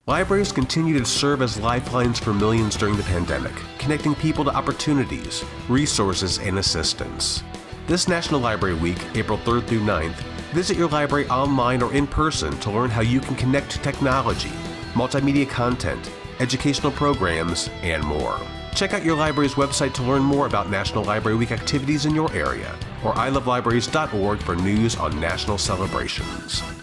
Libraries continue to serve as lifelines for millions during the pandemic, connecting people to opportunities, resources, and assistance. This National Library Week, April 3rd through 9th, visit your library online or in person to learn how you can connect to technology, multimedia content, educational programs, and more. Check out your library's website to learn more about National Library Week activities in your area, or ilovelibraries.org for news on national celebrations.